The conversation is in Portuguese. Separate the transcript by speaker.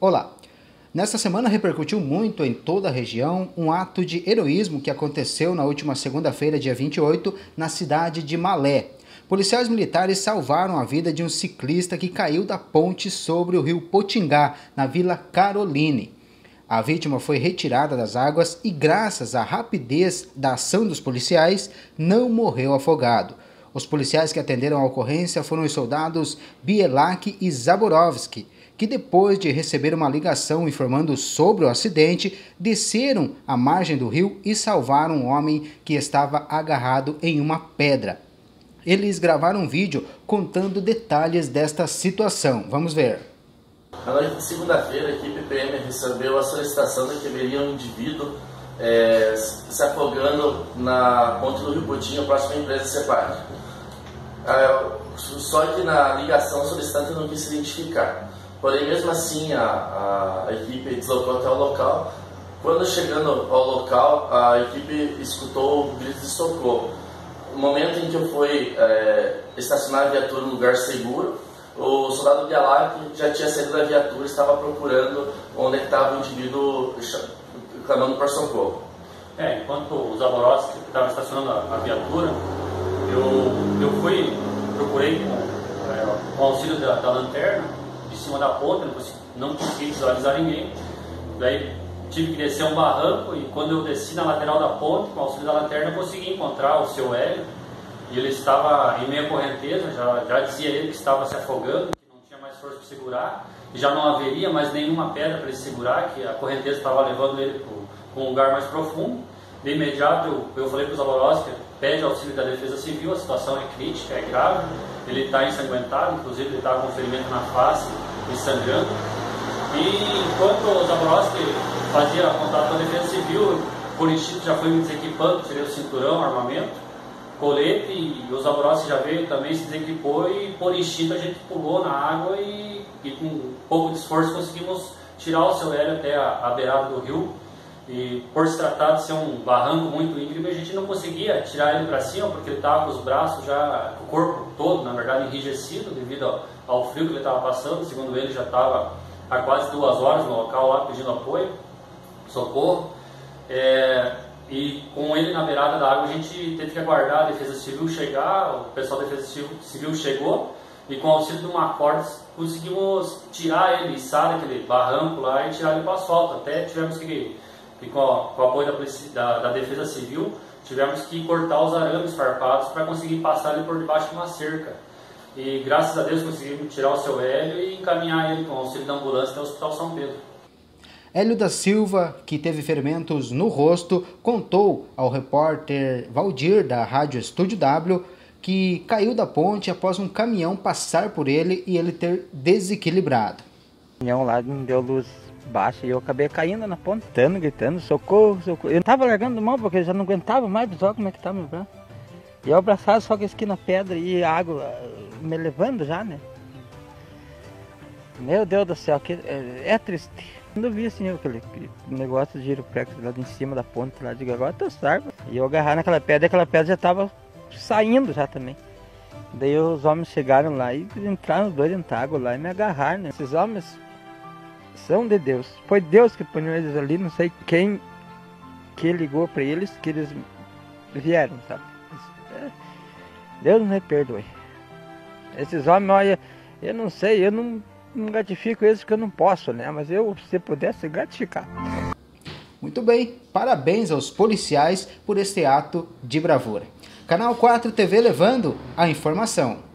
Speaker 1: Olá! Nesta semana repercutiu muito em toda a região um ato de heroísmo que aconteceu na última segunda-feira, dia 28, na cidade de Malé. Policiais militares salvaram a vida de um ciclista que caiu da ponte sobre o rio Potingá, na Vila Caroline. A vítima foi retirada das águas e, graças à rapidez da ação dos policiais, não morreu afogado. Os policiais que atenderam a ocorrência foram os soldados Bielak e Zaborovski, que depois de receber uma ligação informando sobre o acidente, desceram à margem do rio e salvaram um homem que estava agarrado em uma pedra. Eles gravaram um vídeo contando detalhes desta situação. Vamos ver.
Speaker 2: Na noite de segunda-feira, a equipe PM recebeu a solicitação de que haveria um indivíduo se afogando na ponte do Rio Potinho, próximo à empresa Cepad. Só que na ligação o solicitante não quis se identificar. Porém, mesmo assim, a equipe deslocou até o local. Quando chegando ao local, a equipe escutou o grito de socorro. No momento em que eu fui estacionar a viatura no lugar seguro, o soldado Bialak já tinha saído da viatura e estava procurando onde estava o indivíduo clamando por socorro.
Speaker 3: Enquanto o Zaborovski estava estacionando a viatura, eu procurei com o auxílio da lanterna de cima da ponta, não consegui visualizar ninguém. Daí tive que descer um barranco e quando eu desci na lateral da ponte, com o auxílio da lanterna, eu consegui encontrar o seu Hélio. E ele estava em meia correnteza, já dizia ele que estava se afogando, que não tinha mais força para segurar, e já não haveria mais nenhuma pedra para ele segurar, que a correnteza estava levando ele para um lugar mais profundo. De imediato eu falei para o Zaborovski, pede auxílio da Defesa Civil, a situação é crítica, é grave, ele está ensanguentado, inclusive ele está com ferimento na face e sangrando. E enquanto o Zaborovski fazia contato com a Defesa Civil, por instinto já foi me desequipando, tirei o cinturão, armamento, colete, e o Zaborovski já veio também, se desequipou e por instinto a gente pulou na água e com um pouco de esforço conseguimos tirar o seu Hélio até a beirada do rio. E por se tratar de ser um barranco muito íngreme, a gente não conseguia tirar ele para cima porque ele estava com os braços já, o corpo todo, na verdade, enrijecido devido ao frio que ele estava passando. Segundo ele, já estava há quase 2 horas no local lá pedindo apoio, socorro. E com ele na beirada da água, a gente teve que aguardar a Defesa Civil chegar. O pessoal da Defesa Civil chegou e com o auxílio de uma corda conseguimos tirar ele, içar daquele barranco lá e tirar ele para o asfalto. Até tivemos que com o apoio da Defesa Civil, tivemos que cortar os arames farpados para conseguir passar ele por debaixo de uma cerca. E graças a Deus conseguimos tirar o seu Hélio e encaminhar ele com o auxílio da ambulância até o Hospital São Pedro.
Speaker 1: Hélio da Silva, que teve ferimentos no rosto, contou ao repórter Valdir, da Rádio Estúdio W, que caiu da ponte após um caminhão passar por ele e ele ter desequilibrado.
Speaker 4: O caminhão lá não deu luz baixa e eu acabei caindo na ponte, gritando, socorro, socorro. Eu não tava largando mão porque eu já não aguentava mais, olha como é que tá meu braço. E eu abraçado só com isso aqui na pedra e a água me levando já, né? Meu Deus do céu, é triste. Quando eu vi assim, aquele negócio de giroprex lá em cima da ponte, lá, digo, agora tô salvo. E eu agarrar naquela pedra e aquela pedra já tava saindo já também. Daí os homens chegaram lá e entraram os dois dentro da água lá e me agarraram, né? Esses homens são de Deus. Foi Deus que pôs eles ali, não sei quem que ligou para eles, que eles vieram, sabe? Deus me perdoe. Esses homens, olha, eu não sei, eu não gratifico eles porque eu não posso, né? Mas eu, se pudesse, gratificar.
Speaker 1: Muito bem, parabéns aos policiais por este ato de bravura. Canal 4 TV levando a informação.